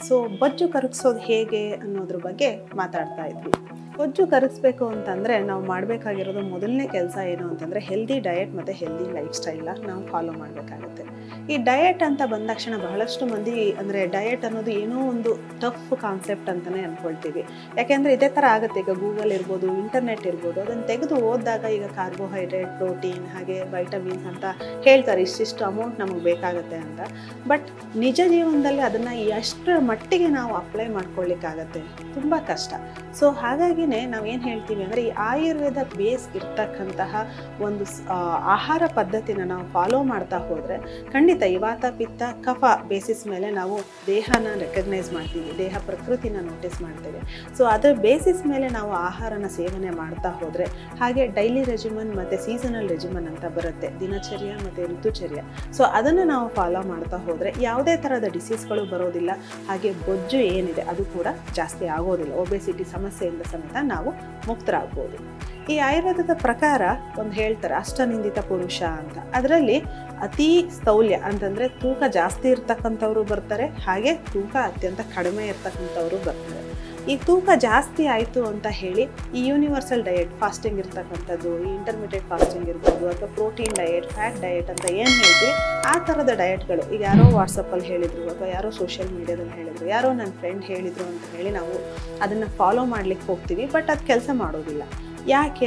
So ಬೊಜ್ಜು ಕರಗಿಸೋದು ಹೇಗೆ ಅನ್ನೋದ್ರ ಬಗ್ಗೆ ಮಾತಾಡ್ತಾ ಇದ್ವಿ. ಬೊಜ್ಜು ಕರಗಿಸ್ಬೇಕು ಅಂತಂದರೆ ನಾವು ಮಾಡಬೇಕಾಗಿರೋದು ಮೊದಲನೇ ಕೆಲಸ ಏನು ಅಂತಂದರೆ ಹೆಲ್ದಿ ಡಯಟ್ ಮತ್ತು ಹೆಲ್ದಿ ಲೈಫ್ ಸ್ಟೈಲ್ನ ನಾವು ಫಾಲೋ ಮಾಡಬೇಕಾಗುತ್ತೆ. ಈ ಡಯಟ್ ಅಂತ ಬಂದ ತಕ್ಷಣ ಬಹಳಷ್ಟು ಮಂದಿ ಅಂದರೆ ಡಯಟ್ ಅನ್ನೋದು ಏನೋ ಒಂದು ಟಫ್ ಕಾನ್ಸೆಪ್ಟ್ ಅಂತಲೇ ಅಂದ್ಕೊಳ್ತೀವಿ. ಯಾಕೆಂದರೆ ಇದೇ ಥರ ಆಗುತ್ತೆ. ಈಗ ಗೂಗಲ್ ಇರ್ಬೋದು, ಇಂಟರ್ನೆಟ್ ಇರ್ಬೋದು, ಅದನ್ನು ತೆಗೆದು ಓದಿದಾಗ ಈಗ ಕಾರ್ಬೋಹೈಡ್ರೇಟ್, ಪ್ರೋಟೀನ್ ಹಾಗೆ ವೈಟಮಿನ್ಸ್ ಅಂತ ಹೇಳ್ತಾರೆ, ಇಷ್ಟಿಷ್ಟು ಅಮೌಂಟ್ ನಮಗೆ ಬೇಕಾಗುತ್ತೆ ಅಂತ. ಬಟ್ ನಿಜ ಜೀವನದಲ್ಲಿ ಅದನ್ನು ಎಷ್ಟರ ಮಟ್ಟಿಗೆ ನಾವು ಅಪ್ಲೈ ಮಾಡ್ಕೊಳ್ಳಿಕ್ಕಾಗತ್ತೆ, ತುಂಬ ಕಷ್ಟ. ಸೊ ಹಾಗಾಗಿನೇ ನಾವೇನು ಹೇಳ್ತೀವಿ ಅಂದರೆ ಈ ಆಯುರ್ವೇದ ಬೇಸ್ ಇರ್ತಕ್ಕಂತಹ ಒಂದು ಆಹಾರ ಪದ್ಧತಿನ ನಾವು ಫಾಲೋ ಮಾಡ್ತಾ ಹೋದರೆ ಖಂಡಿತ ಈ ವಾತ ಪಿತ್ತ ಕಫ ಬೇಸಿಸ್ ಮೇಲೆ ನಾವು ದೇಹನ ರೆಕಗ್ನೈಸ್ ಮಾಡ್ತೀವಿ, ದೇಹ ಪ್ರಕೃತಿನ ನೋಟಿಸ್ ಮಾಡ್ತೇವೆ. ಸೊ ಅದರ ಬೇಸಿಸ್ ಮೇಲೆ ನಾವು ಆಹಾರನ ಸೇವನೆ ಮಾಡ್ತಾ ಹೋದರೆ, ಹಾಗೆ ಡೈಲಿ ರೆಜಿಮನ್ ಮತ್ತು ಸೀಸನಲ್ ರೆಜಿಮನ್ ಅಂತ ಬರುತ್ತೆ, ದಿನಚರ್ಯ ಮತ್ತು ಋತುಚರ್ಯ. ಸೊ ಅದನ್ನು ನಾವು ಫಾಲೋ ಮಾಡ್ತಾ ಹೋದರೆ ಯಾವುದೇ ಥರದ ಡಿಸೀಸ್ಗಳು ಬರೋದಿಲ್ಲ, ಹಾಗೆ ಬೊಜ್ಜು ಏನಿದೆ ಅದು ಕೂಡ ಜಾಸ್ತಿ ಆಗೋದಿಲ್ಲ. ಒಬೆಸಿಟಿ ಸಮಸ್ಯೆಯಿಂದ ಸಮೇತ ನಾವು ಮುಕ್ತರಾಗ್ಬೋದು. ಈ ಆಯುರ್ವೇದದ ಪ್ರಕಾರ ಒಂದು ಹೇಳ್ತಾರೆ ಅಷ್ಟನಿಂದಿತ ಪುರುಷ ಅಂತ. ಅದರಲ್ಲಿ ಅತಿ ಸ್ಥೌಲ್ಯ ಅಂತಂದರೆ ತೂಕ ಜಾಸ್ತಿ ಇರ್ತಕ್ಕಂಥವ್ರು ಬರ್ತಾರೆ, ಹಾಗೆ ತೂಕ ಅತ್ಯಂತ ಕಡಿಮೆ ಇರ್ತಕ್ಕಂಥವ್ರು ಬರ್ತಾರೆ. ಈ ತೂಕ ಜಾಸ್ತಿ ಆಯಿತು ಅಂತ ಹೇಳಿ ಈ ಯೂನಿವರ್ಸಲ್ ಡಯಟ್ ಫಾಸ್ಟಿಂಗ್ ಇರ್ತಕ್ಕಂಥದ್ದು, ಈ ಇಂಟರ್ಮಿಡಿಯೇಟ್ ಫಾಸ್ಟಿಂಗ್ ಇರ್ಬೋದು, ಅಥವಾ ಪ್ರೋಟೀನ್ ಡಯಟ್, ಫ್ಯಾಟ್ ಡಯಟ್ ಅಂತ ಏನು ಹೇಳ್ತೀವಿ ಆ ಥರದ ಡಯಟ್ಗಳು ಈಗ ಯಾರೋ ವಾಟ್ಸಪ್ಪಲ್ಲಿ ಹೇಳಿದರು, ಅಥವಾ ಯಾರೋ ಸೋಷಿಯಲ್ ಮೀಡಿಯಾದಲ್ಲಿ ಹೇಳಿದರು, ಯಾರೋ ನನ್ನ ಫ್ರೆಂಡ್ ಹೇಳಿದರು ಅಂತ ಹೇಳಿ ನಾವು ಅದನ್ನು ಫಾಲೋ ಮಾಡಲಿಕ್ಕೆ ಹೋಗ್ತೀವಿ. ಬಟ್ ಅದು ಕೆಲಸ ಮಾಡೋದಿಲ್ಲ. ಯಾಕೆ?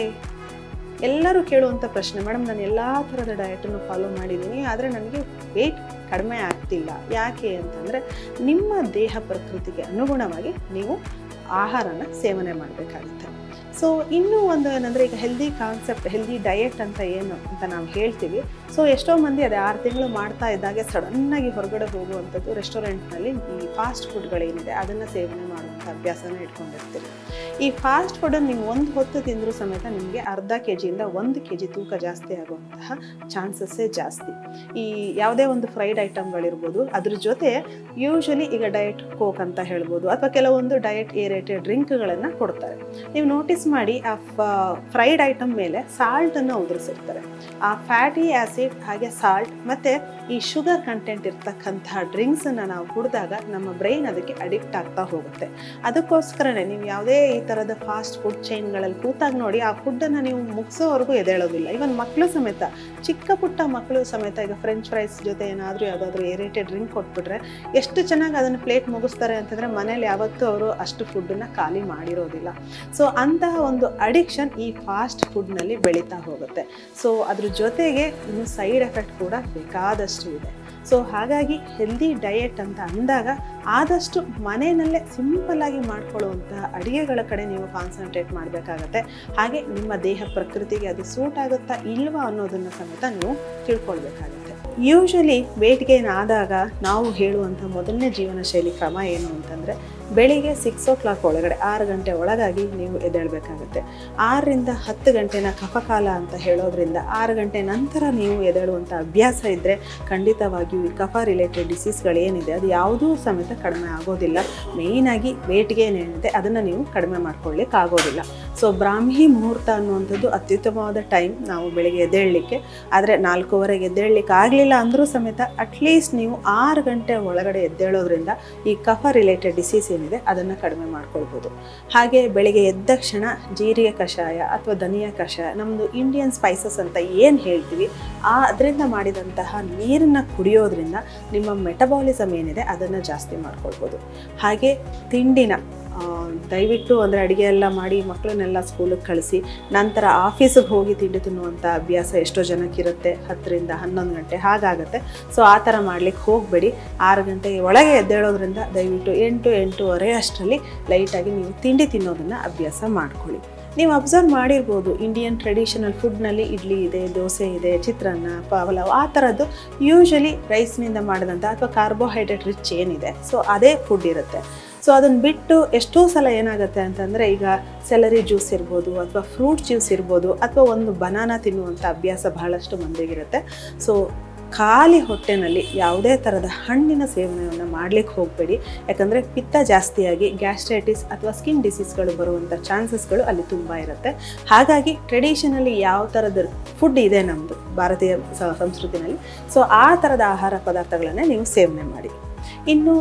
ಎಲ್ಲರೂ ಕೇಳುವಂಥ ಪ್ರಶ್ನೆ, ಮೇಡಮ್ ನಾನು ಎಲ್ಲ ಥರದ ಡಯಟನ್ನು ಫಾಲೋ ಮಾಡಿದ್ದೀನಿ, ಆದರೆ ನನಗೆ ವೆಯ್ಟ್ ಕಡಿಮೆ ಆಗ್ತಿಲ್ಲ. ಯಾಕೆ ಅಂತಂದರೆ ನಿಮ್ಮ ದೇಹ ಪ್ರಕೃತಿಗೆ ಅನುಗುಣವಾಗಿ ನೀವು ಆಹಾರನ ಸೇವನೆ ಮಾಡಬೇಕಾಗುತ್ತೆ. ಸೊ ಇನ್ನೂ ಒಂದು ಏನಂದರೆ ಈಗ ಹೆಲ್ದಿ ಕಾನ್ಸೆಪ್ಟ್, ಹೆಲ್ದಿ ಡಯಟ್ ಅಂತ ಏನು ಅಂತ ನಾವು ಹೇಳ್ತೀವಿ. ಸೊ ಎಷ್ಟೋ ಮಂದಿ ಅದೇ 6 ತಿಂಗಳು ಮಾಡ್ತಾ ಇದ್ದಾಗೆ ಸಡನ್ನಾಗಿ ಹೊರಗಡೆ ಹೋಗುವಂಥದ್ದು, ರೆಸ್ಟೋರೆಂಟ್ನಲ್ಲಿ ಈ ಫಾಸ್ಟ್ ಫುಡ್ಗಳೇನಿದೆ ಅದನ್ನು ಸೇವನೆ ಮಾಡುವಂಥ ಅಭ್ಯಾಸನ ಇಟ್ಕೊಂಡಿರ್ತೀರಿ. ಈ ಫಾಸ್ಟ್ ಫುಡನ್ನು ನೀವು ಒಂದು ಹೊತ್ತು ತಿಂದರೂ ಸಮೇತ ನಿಮಗೆ ಅರ್ಧ kg-ಯಿಂದ 1 kg ತೂಕ ಜಾಸ್ತಿ ಆಗುವಂತಹ ಚಾನ್ಸಸ್ಸೇ ಜಾಸ್ತಿ. ಈ ಯಾವುದೇ ಒಂದು ಫ್ರೈಡ್ ಐಟಮ್ಗಳಿರ್ಬೋದು, ಅದ್ರ ಜೊತೆ ಯೂಶ್ವಲಿ ಈಗ ಡಯಟ್ ಕೋಕ್ ಅಂತ ಹೇಳ್ಬೋದು, ಅಥವಾ ಕೆಲವೊಂದು ಡಯಟ್ ಏರೇಟೆಡ್ ಡ್ರಿಂಕ್ಗಳನ್ನು ಕೊಡ್ತಾರೆ. ನೀವು ನೋಟಿಸ್ ಮಾಡಿ ಆ ಫ್ರೈಡ್ ಐಟಮ್ ಮೇಲೆ ಸಾಲ್ಟನ್ನು ಉದುರಿಸಿರ್ತಾರೆ. ಆ ಫ್ಯಾಟಿ ಆ್ಯಸಿಡ್ ಹಾಗೆ ಸಾಲ್ಟ್ ಮತ್ತು ಈ ಶುಗರ್ ಕಂಟೆಂಟ್ ಇರ್ತಕ್ಕಂತಹ ಡ್ರಿಂಕ್ಸನ್ನು ನಾವು ಕುಡಿದಾಗ ನಮ್ಮ ಬ್ರೈನ್ ಅದಕ್ಕೆ ಅಡಿಕ್ಟ್ ಆಗ್ತಾ ಹೋಗುತ್ತೆ. ಅದಕ್ಕೋಸ್ಕರನೇ ನೀವು ಯಾವುದೇ ಈ ಥರದ ಫಾಸ್ಟ್ ಫುಡ್ ಚೈನ್ಗಳಲ್ಲಿ ಕೂತಾಗ ನೋಡಿ, ಆ ಫುಡ್ಡನ್ನು ನೀವು ಮುಗಿಸೋವರೆಗೂ ಎದ್ದೇಳೋದಿಲ್ಲ. ಇವನ್ ಮಕ್ಕಳು ಸಮೇತ, ಚಿಕ್ಕ ಪುಟ್ಟ ಮಕ್ಕಳು ಸಮೇತ ಈಗ ಫ್ರೆಂಚ್ ಫ್ರೈಸ್ ಜೊತೆ ಏನಾದರೂ ಯಾವುದಾದ್ರೂ ಏರೇಟೆಡ್ ಡ್ರಿಂಕ್ ಕೊಟ್ಬಿಟ್ರೆ ಎಷ್ಟು ಚೆನ್ನಾಗಿ ಅದನ್ನು ಪ್ಲೇಟ್ ಮುಗಿಸ್ತಾರೆ ಅಂತಂದರೆ ಮನೇಲಿ ಯಾವತ್ತೂ ಅವರು ಅಷ್ಟು ಫುಡ್ಡನ್ನು ಖಾಲಿ ಮಾಡಿರೋದಿಲ್ಲ. ಸೊ ಅಂತಹ ಒಂದು ಅಡಿಕ್ಷನ್ ಈ ಫಾಸ್ಟ್ ಫುಡ್ನಲ್ಲಿ ಬೆಳೀತಾ ಹೋಗುತ್ತೆ. ಸೊ ಅದ್ರ ಜೊತೆಗೆ ಇನ್ನು ಸೈಡ್ ಎಫೆಕ್ಟ್ ಕೂಡ ಬೇಕಾದಷ್ಟು ಇದೆ. ಸೊ ಹಾಗಾಗಿ ಹೆಲ್ದಿ ಡಯಟ್ ಅಂತ ಅಂದಾಗ ಆದಷ್ಟು ಮನೆಯಲ್ಲೇ ಸಿಂಪಲ್ಲಾಗಿ ಮಾಡ್ಕೊಳ್ಳುವಂತಹ ಅಡುಗೆಗಳ ಕಡೆ ನೀವು ಕಾನ್ಸಂಟ್ರೇಟ್ ಮಾಡಬೇಕಾಗತ್ತೆ. ಹಾಗೆ ನಿಮ್ಮ ದೇಹ ಪ್ರಕೃತಿಗೆ ಅದು ಸೂಟ್ ಆಗುತ್ತಾ ಇಲ್ವಾ ಅನ್ನೋದನ್ನು ಸಮೇತ ನೀವು ತಿಳ್ಕೊಳ್ಬೇಕಾಗತ್ತೆ. ಯೂಶ್ವಲಿ ವೇಟ್ ಗೇನ್ ಆದಾಗ ನಾವು ಹೇಳುವಂಥ ಮೊದಲನೇ ಜೀವನ ಶೈಲಿ ಕ್ರಮ ಏನು ಅಂತಂದರೆ ಬೆಳಿಗ್ಗೆ 6 o'clock ಒಳಗಡೆ 6 ಗಂಟೆ ಒಳಗಾಗಿ ನೀವು ಎದ್ದೇಳಬೇಕಾಗುತ್ತೆ. 6ರಿಂದ 10 ಗಂಟೆನ ಕಫಕಾಲ ಅಂತ ಹೇಳೋದ್ರಿಂದ 6 ಗಂಟೆ ನಂತರ ನೀವು ಎದ್ದೇಳುವಂಥ ಅಭ್ಯಾಸ ಇದ್ದರೆ ಖಂಡಿತವಾಗಿಯೂ ಈ ಕಫ ರಿಲೇಟೆಡ್ ಡಿಸೀಸ್ಗಳೇನಿದೆ ಅದು ಯಾವುದೂ ಸಮೇತ ಕಡಿಮೆ ಆಗೋದಿಲ್ಲ. ಮೇಯ್ನಾಗಿ ವೇಟ್ ಗೇನ್ ಏನಿದೆ ಅದನ್ನು ನೀವು ಕಡಿಮೆ ಮಾಡ್ಕೊಳ್ಳಿಕ್ಕೆ ಆಗೋದಿಲ್ಲ. ಸೊ ಬ್ರಾಹ್ಮಿ ಮುಹೂರ್ತ ಅನ್ನುವಂಥದ್ದು ಅತ್ಯುತ್ತಮವಾದ ಟೈಮ್ ನಾವು ಬೆಳಿಗ್ಗೆ ಎದ್ದೇಳಲಿಕ್ಕೆ. ಆದರೆ 4:15ಗೆ ಎದ್ದೇಳಲಿಕ್ಕೆ ಆಗಲಿಲ್ಲ ಅಂದರೂ ಸಮೇತ ಅಟ್ಲೀಸ್ಟ್ ನೀವು 6 ಗಂಟೆ ಒಳಗಡೆ ಎದ್ದೇಳೋದ್ರಿಂದ ಈ ಕಫ ರಿಲೇಟೆಡ್ ಡಿಸೀಸ್ ಏನಿದೆ ಅದನ್ನು ಕಡಿಮೆ ಮಾಡ್ಕೊಳ್ಬೋದು. ಹಾಗೆ ಬೆಳಿಗ್ಗೆ ಎದ್ದ ಕ್ಷಣ ಜೀರಿಗೆ ಕಷಾಯ ಅಥವಾ ಧನಿಯಾ ಕಷಾಯ, ನಮ್ಮದು ಇಂಡಿಯನ್ ಸ್ಪೈಸಸ್ ಅಂತ ಏನು ಹೇಳ್ತೀವಿ ಅದರಿಂದ ಮಾಡಿದಂತಹ ನೀರನ್ನು ಕುಡಿಯೋದ್ರಿಂದ ನಿಮ್ಮ ಮೆಟಬಾಲಿಸಮ್ ಏನಿದೆ ಅದನ್ನು ಜಾಸ್ತಿ ಮಾಡ್ಕೊಳ್ಬೋದು. ಹಾಗೆ ತಿಂಡಿನ ದಯವಿಟ್ಟು ಅಂದರೆ ಅಡುಗೆ ಎಲ್ಲ ಮಾಡಿ ಮಕ್ಕಳನ್ನೆಲ್ಲ ಸ್ಕೂಲಿಗೆ ಕಳಿಸಿ ನಂತರ ಆಫೀಸಿಗೆ ಹೋಗಿ ತಿಂಡಿ ತಿನ್ನುವಂಥ ಅಭ್ಯಾಸ ಎಷ್ಟೋ ಜನಕ್ಕಿರುತ್ತೆ. 10ರಿಂದ 11 ಗಂಟೆ ಹಾಗಾಗತ್ತೆ. ಸೊ ಆ ಥರ ಮಾಡಲಿಕ್ಕೆ ಹೋಗಬೇಡಿ. 6 ಗಂಟೆಗೆ ಒಳಗೆ ಎದ್ದೇಳೋದ್ರಿಂದ ದಯವಿಟ್ಟು 8-8:30 ಅಷ್ಟರಲ್ಲಿ ಲೈಟಾಗಿ ನೀವು ತಿಂಡಿ ತಿನ್ನೋದನ್ನು ಅಭ್ಯಾಸ ಮಾಡ್ಕೊಳ್ಳಿ. ನೀವು ಅಬ್ಸರ್ವ್ ಮಾಡಿರ್ಬೋದು, ಇಂಡಿಯನ್ ಟ್ರೆಡಿಷನಲ್ ಫುಡ್ನಲ್ಲಿ ಇಡ್ಲಿ ಇದೆ, ದೋಸೆ ಇದೆ, ಚಿತ್ರಾನ್ನ, ಪಲಾವ್ ಆ ಥರದ್ದು ಯೂಶ್ವಲಿ ರೈಸ್ನಿಂದ ಮಾಡಿದಂಥ ಅಥವಾ ಕಾರ್ಬೋಹೈಡ್ರೇಟ್ ರಿಚ್ ಏನಿದೆ ಸೊ ಅದೇ ಫುಡ್ ಇರುತ್ತೆ. ಸೊ ಅದನ್ನು ಬಿಟ್ಟು ಎಷ್ಟೋ ಸಲ ಏನಾಗುತ್ತೆ ಅಂತಂದರೆ ಈಗ ಸೆಲರಿ ಜ್ಯೂಸ್ ಇರ್ಬೋದು, ಅಥವಾ ಫ್ರೂಟ್ ಜ್ಯೂಸ್ ಇರ್ಬೋದು, ಅಥವಾ ಒಂದು ಬನಾನಾ ತಿನ್ನುವಂಥ ಅಭ್ಯಾಸ ಬಹಳಷ್ಟು ಮಂದಿಗಿರುತ್ತೆ. ಸೊ ಖಾಲಿ ಹೊಟ್ಟೆನಲ್ಲಿ ಯಾವುದೇ ಥರದ ಹಣ್ಣಿನ ಸೇವನೆಯನ್ನು ಮಾಡಲಿಕ್ಕೆ ಹೋಗಬೇಡಿ. ಯಾಕಂದರೆ ಪಿತ್ತ ಜಾಸ್ತಿಯಾಗಿ ಗ್ಯಾಸ್ಟ್ರೈಟಿಸ್ ಅಥವಾ ಸ್ಕಿನ್ ಡಿಸೀಸ್ಗಳು ಬರುವಂಥ ಚಾನ್ಸಸ್ಗಳು ಅಲ್ಲಿ ತುಂಬ ಇರುತ್ತೆ. ಹಾಗಾಗಿ ಟ್ರೆಡಿಷನಲಿ ಯಾವ ಥರದ ಫುಡ್ ಇದೆ ನಮ್ಮದು ಭಾರತೀಯ ಸಂಸ್ಕೃತಿನಲ್ಲಿ, ಸೊ ಆ ಥರದ ಆಹಾರ ಪದಾರ್ಥಗಳನ್ನೇ ನೀವು ಸೇವನೆ ಮಾಡಿ. ಇನ್ನು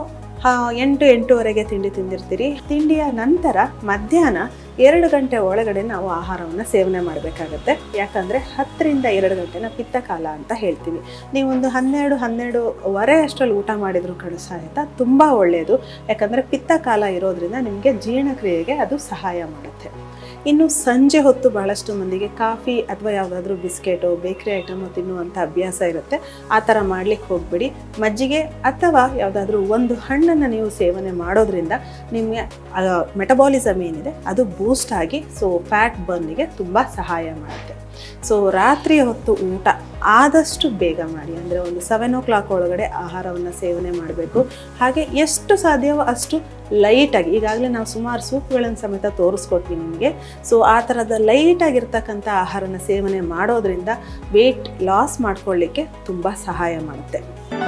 8-8:30ಗೆ ತಿಂಡಿ ತಿಂದಿರ್ತೀರಿ. ತಿಂಡಿಯ ನಂತರ ಮಧ್ಯಾಹ್ನ 2 ಗಂಟೆ ಒಳಗಡೆ ನಾವು ಆಹಾರವನ್ನು ಸೇವನೆ ಮಾಡಬೇಕಾಗತ್ತೆ. ಯಾಕಂದರೆ 10ರಿಂದ 2 ಗಂಟೆನ ಪಿತ್ತಕಾಲ ಅಂತ ಹೇಳ್ತೀವಿ. ನೀವೊಂದು 12-12:30 ಅಷ್ಟರಲ್ಲಿ ಊಟ ಮಾಡಿದ್ರು ಕೂಡ ಸಹಿತ ತುಂಬ ಒಳ್ಳೆಯದು. ಯಾಕಂದರೆ ಪಿತ್ತಕಾಲ ಇರೋದ್ರಿಂದ ನಿಮಗೆ ಜೀರ್ಣಕ್ರಿಯೆಗೆ ಅದು ಸಹಾಯ ಮಾಡುತ್ತೆ. ಇನ್ನು ಸಂಜೆ ಹೊತ್ತು ಬಹಳಷ್ಟು ಮಂದಿಗೆ ಕಾಫಿ ಅಥವಾ ಯಾವುದಾದ್ರೂ ಬಿಸ್ಕೆಟು ಬೇಕ್ರಿ ಐಟಮು ತಿನ್ನುವಂಥ ಅಭ್ಯಾಸ ಇರುತ್ತೆ. ಆ ಥರ ಮಾಡಲಿಕ್ಕೆ ಹೋಗ್ಬಿಡಿ. ಮಜ್ಜಿಗೆ ಅಥವಾ ಯಾವುದಾದ್ರೂ ಒಂದು ಹಣ್ಣನ್ನು ನೀವು ಸೇವನೆ ಮಾಡೋದ್ರಿಂದ ನಿಮಗೆ ಮೆಟಬಾಲಿಸಮ್ ಏನಿದೆ ಅದು ಬೂಸ್ಟ್ ಆಗಿ ಫ್ಯಾಟ್ ಬರ್ನಿಗೆ ತುಂಬ ಸಹಾಯ ಮಾಡುತ್ತೆ. ರಾತ್ರಿಯ ಹೊತ್ತು ಊಟ ಆದಷ್ಟು ಬೇಗ ಮಾಡಿ, ಅಂದರೆ ಒಂದು 7 o'clock ಒಳಗಡೆ ಆಹಾರವನ್ನು ಸೇವನೆ ಮಾಡಬೇಕು. ಹಾಗೆ ಎಷ್ಟು ಸಾಧ್ಯವೋ ಅಷ್ಟು ಲೈಟಾಗಿ, ಈಗಾಗಲೇ ನಾವು ಸುಮಾರು ಸೂಪ್ಗಳನ್ನು ಸಮೇತ ತೋರಿಸ್ಕೊಟ್ವಿ ನಿಮಗೆ. ಆ ಥರದ ಲೈಟಾಗಿರ್ತಕ್ಕಂಥ ಆಹಾರನ ಸೇವನೆ ಮಾಡೋದ್ರಿಂದ ವೆಯ್ಟ್ ಲಾಸ್ ಮಾಡ್ಕೊಳ್ಳಿಕ್ಕೆ ತುಂಬ ಸಹಾಯ ಮಾಡುತ್ತೆ.